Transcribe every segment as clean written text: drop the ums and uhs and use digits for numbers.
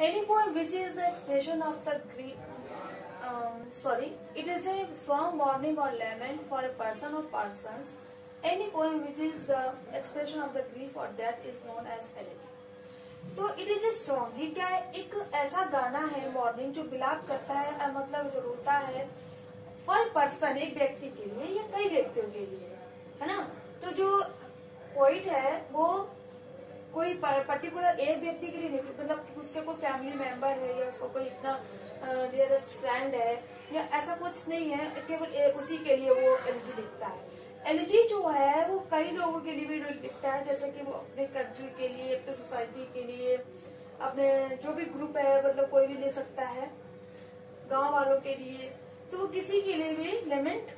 Any poem which is the expression of the grief, it is a song, mourning or lament for a person or persons. Any poem which is the expression of the grief or death is known as elegy. तो it is a song, ये क्या है, एक ऐसा गाना है morning जो बिलाप करता है, मतलब जो रोता है फॉर पर्सन, एक व्यक्ति के लिए या कई व्यक्तियों के लिए, है ना। तो जो पोइट है वो कोई पर्टिकुलर एक व्यक्ति के लिए नहीं, मतलब उसके कोई फैमिली मेंबर है या उसको कोई इतना डियरेस्ट फ्रेंड है या ऐसा कुछ नहीं है, केवल उसी के लिए वो एलिजी लिखता है। एलिजी जो है वो कई लोगों के लिए भी लिखता है, जैसे कि वो अपने कंट्री के लिए, अपने सोसाइटी के लिए, अपने जो भी ग्रुप है, मतलब कोई भी ले सकता है, गांव वालों के लिए, तो वो किसी के लिए भी लेमेंट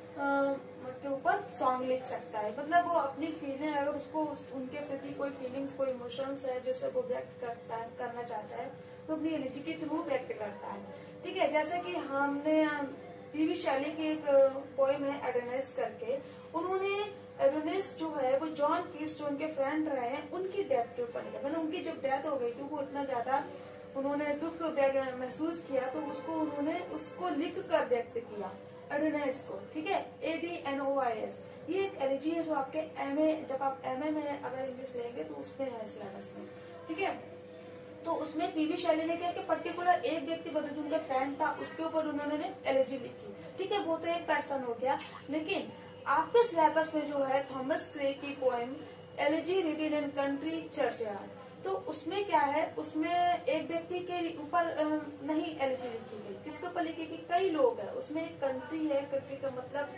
के ऊपर सॉन्ग लिख सकता है। मतलब वो अपनी फीलिंग, अगर उसको उनके प्रति कोई फीलिंग्स, कोई इमोशंस है जिससे वो व्यक्त करना चाहता है, तो अपनी एलिजी के थ्रू व्यक्त करता है। ठीक है, जैसे कि हमने पीवी शैली की एक पोएम है एडोनिस करके, उन्होंने एडोनिस जो है वो जॉन कीट्स जो उनके फ्रेंड रहे हैं उनकी डेथ के ऊपर लिखा। मैंने उनकी जब डेथ हो गई थी वो इतना ज्यादा उन्होंने दुख महसूस किया, तो उन्होंने उसको लिख कर व्यक्त किया एडोनिस को। ठीक है, ADNOIS, ये एक एलिजी है जो आपके जब आप MA में अगर इंग्लिश लेंगे तो उसमें है सिलेबस में। ठीक है, तो उसमें पीवी शैली ने क्या कि पर्टिकुलर एक व्यक्ति बदल उनका फ्रेंड था, उसके ऊपर उन्होंने एलिजी लिखी। ठीक है, वो तो एक पर्सन हो गया, लेकिन आपके सिलेबस में जो है थॉमस क्रे की poem elegy written in country churchyard, तो उसमें क्या है, उसमें एक व्यक्ति के ऊपर नहीं एलिजी लिखी गई, किसके ऊपर लिखी गई, कई लोग हैं। उसमें एक कंट्री है, कंट्री का मतलब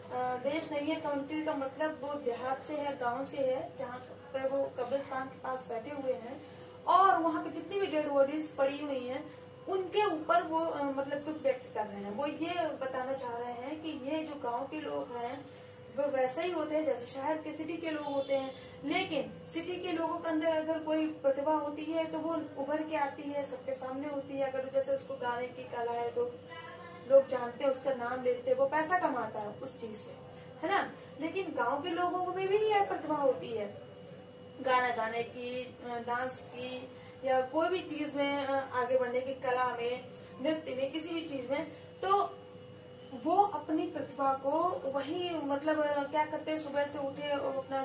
देश नहीं है, कंट्री का मतलब वो देहात से है, गांव से है, जहाँ पे वो कब्रिस्तान के पास बैठे हुए हैं और वहाँ पे जितनी भी डेड बॉडीज पड़ी हुई हैं उनके ऊपर वो मतलब दुख व्यक्त कर रहे हैं। वो ये बताना चाह रहे हैं कि ये जो गांव के लोग हैं वो वैसे ही होते हैं जैसे शहर के, सिटी के लोग होते हैं, लेकिन सिटी के लोगों के अंदर अगर कोई प्रतिभा होती है तो वो उभर के आती है, सबके सामने होती है। अगर जैसे उसको गाने की कला है तो लोग जानते हैं, उसका नाम लेते हैं, वो पैसा कमाता है उस चीज से, है ना। लेकिन गाँव के लोगों में भी यह प्रतिभा होती है, गाना गाने की, डांस की, या कोई भी चीज में आगे बढ़ने की, कला में, नृत्य में, किसी भी चीज में, तो वो अपनी प्रतिभा को वही मतलब क्या करते हैं, सुबह से उठे अपना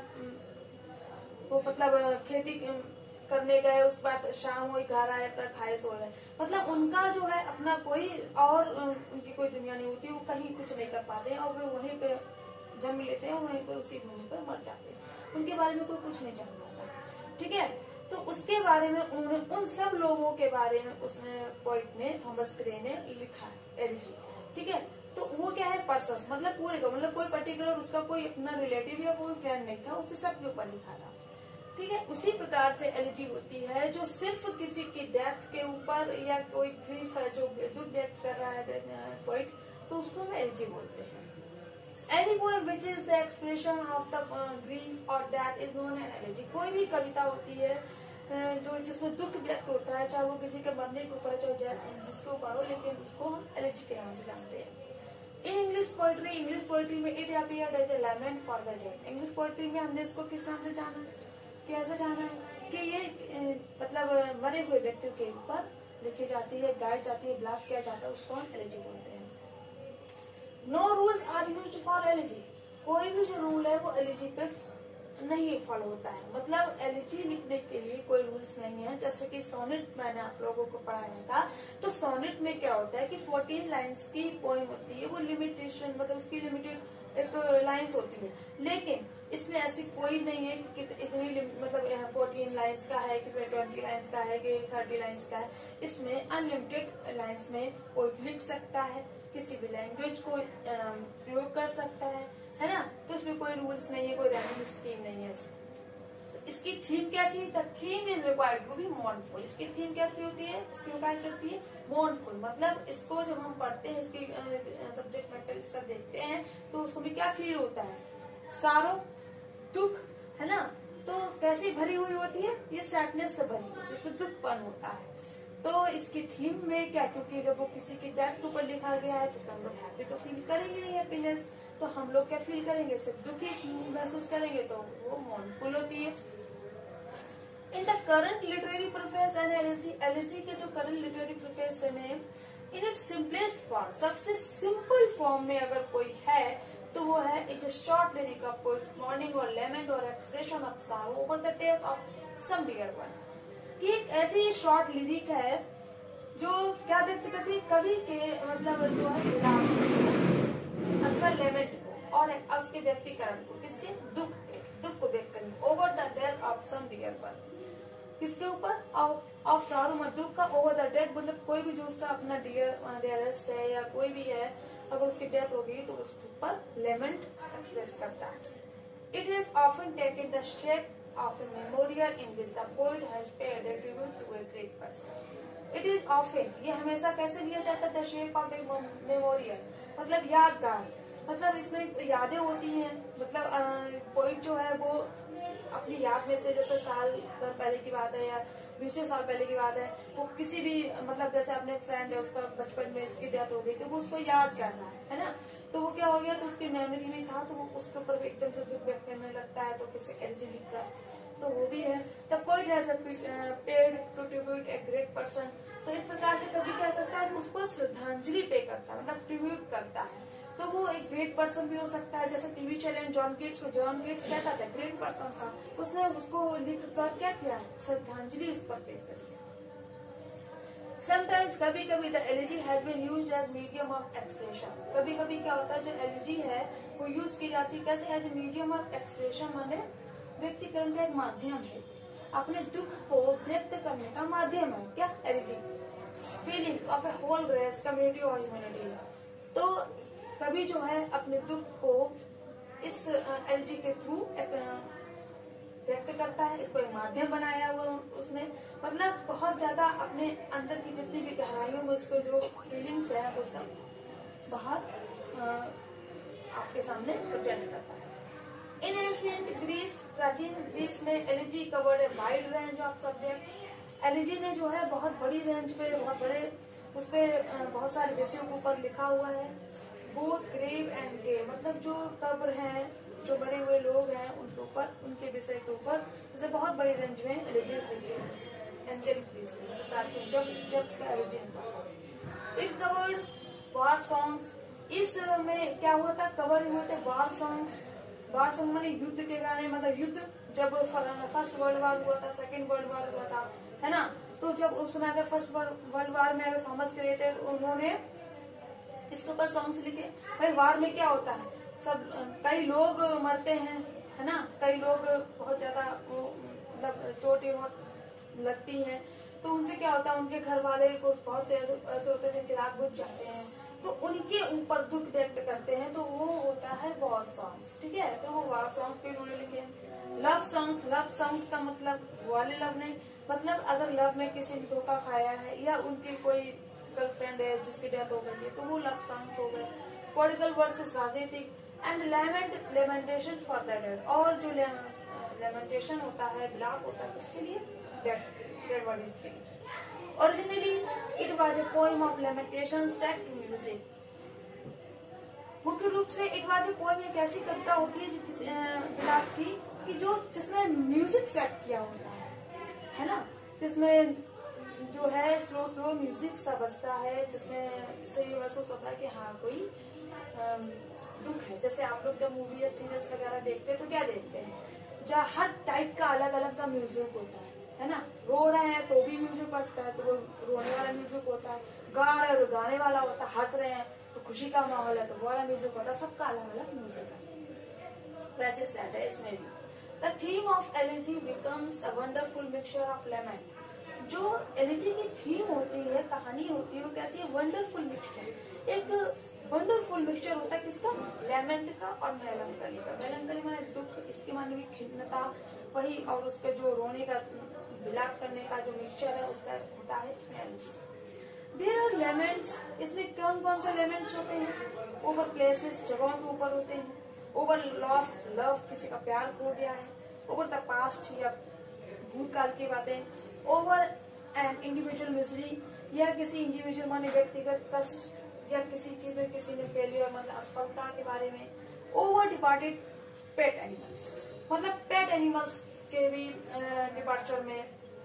वो मतलब खेती करने गए, उस बाद शाम हुई घर आए, अपना खाए सो गए। मतलब उनका जो है अपना कोई और उनकी कोई दुनिया नहीं होती, वो कहीं कुछ नहीं कर पाते हैं और वे वहीं पे जन्म लेते हैं, वहीं पर उसी भूमि पर मर जाते हैं, उनके बारे में कोई कुछ नहीं जान पाता। ठीक है, तो उसके बारे में उन्होंने उन सब लोगों के बारे में उसने पोइट ने, थॉमस क्रे ने लिखा है एलिजी। ठीक है, तो वो क्या है, पर्सस मतलब पूरे का, मतलब कोई पर्टिकुलर उसका कोई अपना रिलेटिव या कोई फ्रेंड नहीं था, उसने सबके ऊपर लिखा था। ठीक है, उसी प्रकार से एलिजी होती है जो सिर्फ किसी की डेथ के ऊपर या कोई ग्रीफ है जो दुख व्यक्त कर रहा है पोइट, तो उसको हम एलिजी बोलते हैं। Any poem which is the expression of the grief or death is known as elegy। कोई भी कविता होती है जो जिसमें दुख व्यक्त होता है, चाहे वो किसी के मरने के ऊपर, चाहे जिसके ऊपर हो, लेकिन उसको हम एलिजी के नाम से जानते हैं। इन इंग्लिश पोइट्री में it appeared as a lament for the dead. English poetry में हमने इसको किस नाम से जाना, कैसे जाना है कि ये मतलब मरे हुए व्यक्तियों के ऊपर लिखी जाती है, गाई जाती है, ब्लास्ट किया जाता है, उसको हम एलिजी बोलते हैं। No rules are used for elegy. कोई भी जो रूल है वो एलिजी पे नहीं फॉलो होता है, मतलब एलिजी लिखने के लिए कोई रूल्स नहीं है। जैसे कि सोनेट मैंने आप लोगों को पढ़ाया था, तो सोनेट में क्या होता है कि 14 लाइंस की पोएम होती है, वो लिमिटेशन मतलब उसकी लिमिटेड एक लाइंस होती है, लेकिन इसमें ऐसी कोई नहीं है कि इतनी मतलब 14 लाइंस का है कि 20 लाइंस का है कि 30 लाइंस का है। इसमें अनलिमिटेड लाइंस में कोई लिख सकता है, किसी भी लैंग्वेज को प्रयोग कर सकता है ना। तो इसमें कोई रूल्स नहीं है, कोई रैंडम स्कीम नहीं है। तो इसकी थीम कैसी है, the theme is required to be mournful. इसकी थीम कैसी होती है, इसकी रिक्वायर करती है मोurnful, मतलब इसको जब हम पढ़ते हैं, इसकी सब्जेक्ट मैटर इसका देखते हैं, तो उसको भी क्या फील होता है, सारो, दुख, है ना। तो कैसी भरी हुई होती है, ये सैडनेस से भरी होती है, इसमें दुखपन होता है। तो इसकी थीम में क्या, क्योंकि जब वो किसी की डेथ के ऊपर लिखा गया है तो हम लोग हैप्पी तो फील करेंगे नहीं, हैप्पीनेस, तो हम लोग क्या फील करेंगे, सिर्फ दुखी महसूस करेंगे, तो वो मोurnful होती है। In the current literary profess, an है एलर्जी के जो करंट लिटरेरी प्रिपरेशन है इन इट्स सिंपलेस्ट फॉर्म, सबसे सिंपल फॉर्म में अगर कोई है तो वो है it's a short lyric of poet's mourning और लेमेंट और expression of sorrow over the death of some dear one. कि एक ऐसी शॉर्ट लिरिक है जो क्या व्यक्त करती है, कवि के मतलब जो है विलाप अथवा लेमेंट को और उसके व्यक्तिकरण को, किसके दुख को व्यक्त करेंगे over the death of some dear one, किसके ऊपर ऑफ सॉरो मत दुख का, ओवर द डेथ मतलब कोई भी जो उसका अपना डियरेस्ट है या कोई भी है अगर उसकी डेथ हो गई तो उसके ऊपर लेमेंट एक्सप्रेस करता है। It is often taken the shape of a memorial in which the poet has paid a tribute to a great person. It is often, ये हमेशा कैसे लिया जाता है, the shape of a memorial मतलब यादगार, मतलब इसमें यादें होती हैं, मतलब पोएट जो है वो अपनी याद में से, जैसे साल भर पहले की बात है या 20 साल पहले की बात है, वो किसी भी मतलब जैसे अपने फ्रेंड है उसका बचपन में उसकी डेथ हो गई तो वो उसको याद कर रहा है ना, तो वो क्या हो गया तो उसकी मेमोरी में था तो वो उसके ऊपर एकदम से दुख व्यक्त करने लगता है, तो किसी एलर्जी लिख कर तो वो भी है। तब कोई paid to tribute a great person, तो इस प्रकार से कभी क्या करता है उसको श्रद्धांजलि पे करता है, मतलब ट्रिब्यूट करता है, तो वो एक ग्रेट पर्सन भी हो सकता है। जैसे टीवी चैलेंज जॉन कीट्स कहता था ग्रेट पर्सन था, उसने उसको लिख कर क्या किया है, श्रद्धांजलि उस पर पे करी। समटाइम्स कभी कभी the elegy has been used as medium of expression, कभी कभी क्या होता है जो एलर्जी है वो यूज की जाती है कैसे, as a medium of expression, माने व्यक्तिकरण का एक माध्यम है, अपने दुख को व्यक्त करने का माध्यम है क्या elegy, feelings of a whole race community और ह्यूमैनिटी। तो कभी जो है अपने दुख को इस एलर्जी के थ्रू व्यक्त करता है, इसको एक माध्यम बनाया हुआ उसने, मतलब बहुत ज्यादा अपने अंदर की जितनी भी गहराइयों में उसको जो फीलिंग्स है वो सब बाहर आपके सामने प्रेजेंट करता है। इन एंशिएंट ग्रीस, प्राचीन ग्रीस में elegy covered a wide range of subject, elegy ने जो है बहुत बड़ी रेंज पे, बहुत बड़े उस पे बहुत सारे विषयों के ऊपर लिखा हुआ है। बोथ ग्रेव एंड गे, मतलब जो कब्र हैं, जो मरे हुए लोग हैं उनके ऊपर, उनके विषय के ऊपर जैसे बहुत बड़ी रेंज में एलिजीज लिखे हैं एंशिएंट ग्रीस में, प्राचीन जब इसका एलिजीन था। इट कवर्ड वार सॉन्ग्स, इस में क्या हुआ था, कवर हुए थे वार सॉन्ग्स, वार सॉन्ग माने युद्ध के गाने, मतलब युद्ध जब फर्स्ट वर्ल्ड वार हुआ था, सेकेंड वर्ल्ड वार हुआ था, है ना, तो जब उस समय अगर फर्स्ट वर्ल्ड वार में अगर थॉमस करे थे उन्होंने इसके ऊपर सॉन्ग्स लिखे। भाई वार में क्या होता है, सब कई लोग मरते हैं, है ना, कई लोग बहुत ज्यादा मतलब चोटें बहुत लगती हैं, तो उनसे क्या होता है उनके घर वाले को बहुत से ऐसे होते हैं चिराग बुझ जाते हैं, तो उनके ऊपर दुख व्यक्त करते हैं, तो वो होता है वॉर सॉन्ग्स, ठीक है, तो वो वॉर सॉन्ग्स पे उन्होंने लिखे हैं। लव सॉन्ग्स का मतलब वाले लव नहीं, मतलब अगर लव में किसी ने धोखा खाया है या उनकी कोई गर्लफ्रेंड है जिसकी डेथ हो गई है तो वो लव सॉन्ग्स हो गए। पॉलिटिकल वर्सेस राजनीतिक and lamentation for the dead, और जो लेमेंटेशन होता है विलाप होता है इसके लिए डेड बॉडीज के लिए। Originally it was a poem of lamentation set to music, मुख्य रूप से इट वाज ए पोएम एक ऐसी कविता होती है विलाप की कि जो जिसमें म्यूजिक सेट किया होता है ना, जिसमें जो है स्लो म्यूजिक सा बजता है, जिसमें इससे ये महसूस होता है कि हाँ कोई दुख है। जैसे आप लोग जब मूवी या सीरियल्स वगैरह देखते हैं तो क्या देखते हैं, जहाँ हर टाइप का अलग अलग का म्यूजिक होता है ना, रो रहे हैं तो भी म्यूजिक बजता है तो वो रोने वाला म्यूजिक होता है, गा रहे हैं तो गाने वाला होता है, हंस रहे हैं तो खुशी का माहौल है तो वो वाला म्यूजिक होता है, सबका अलग अलग म्यूजिक है। वैसे सैड है इसमें भी। The theme of elegy becomes a wonderful mixture of lament, जो एलर्जी की थीम होती है, कहानी होती है, वो कैसी है, वंडरफुल मिक्सचर, एक वंडरफुल मिक्सचर होता है किसका, लेमेंट का और मेलंकली का। मेलंकली माने दुख, इसके माने भी खिन्नता, वही, और उसका जो रोने का विलाप करने का जो मिक्सचर है उसका होता है इसमें एलर्जी। देयर आर लेमेंट्स, इसमें कौन कौन से लेमेंट्स होते हैं, ओवर प्लेसेस, जगहों के ऊपर होते हैं, ओवर लॉस्ट लव, किसी का प्यार खो गया है, ओवर द पास्ट या भूतकाल की बातें, ओवर एन इंडिविजुअल मिजरी, या किसी इंडिविजुअल माने व्यक्तिगत कष्ट, या किसी चीज में किसी ने फेलियर मतलब असफलता के बारे में, ओवर डिपार्टेड पेट एनिमल्स, मतलब पेट एनिमल्स के भी डिपार्चर में,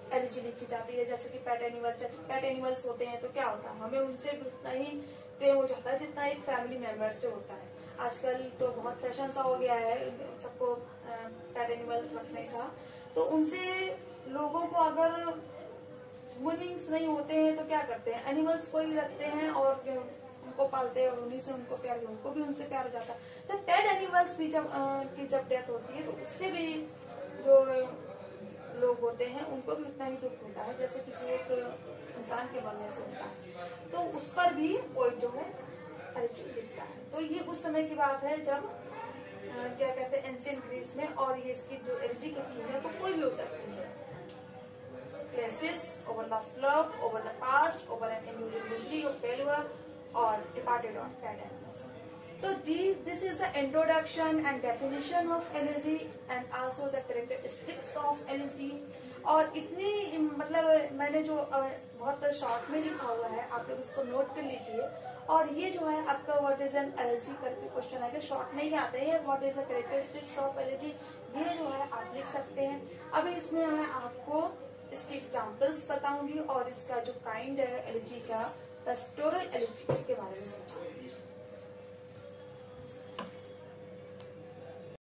एलर्जी लिखी जाती है। जैसे कि पेट एनिमल्स होते हैं तो क्या होता है, हमें उनसे भी उतना ही प्रेम हो जाता है जितना एक फैमिली मेंबर से होता है। आजकल तो बहुत फैशन सा हो गया है सबको पेट एनिमल रखने का, तो उनसे लोगों को अगर ह्यूमन नहीं होते हैं तो क्या करते हैं, एनिमल्स को ही रखते हैं और उनको पालते हैं और उन्हीं से उनको प्यार, उनको भी उनसे प्यार हो जाता है। तो पेट एनिमल्स भी जब डेथ होती है तो उससे भी जो लोग होते हैं उनको भी उतना ही दुख होता है जैसे किसी एक इंसान के मरने से होता है। तो उस पर भी पोइट जो है एलर्जी दिखता है। तो ये उस समय की बात है जब क्या कहते हैं एंशिएंट ग्रीस में, और ये इसकी जो एलर्जी की थीम है वो कोई भी हो सकती है। Places, over lost love, over the past, over an individual misery or failure, or departed or pet animals. So this is the introduction and definition of allergy and also the characteristics of allergy. और इतनी मतलब मैंने जो बहुत short में लिखा हुआ है आप लोग उसको नोट कर लीजिए। और ये जो है आपका व्हाट इज एन एलर्जी करके क्वेश्चन है, शॉर्ट में ही आते हैं, what is the characteristics of elegy, ये जो है आप लिख सकते हैं। अभी इसमें मैं आपको इसके एग्जाम्पल्स बताऊंगी और इसका जो काइंड है एलर्जी का, पेस्टोरल एलर्जी, इसके बारे में समझाऊंगी।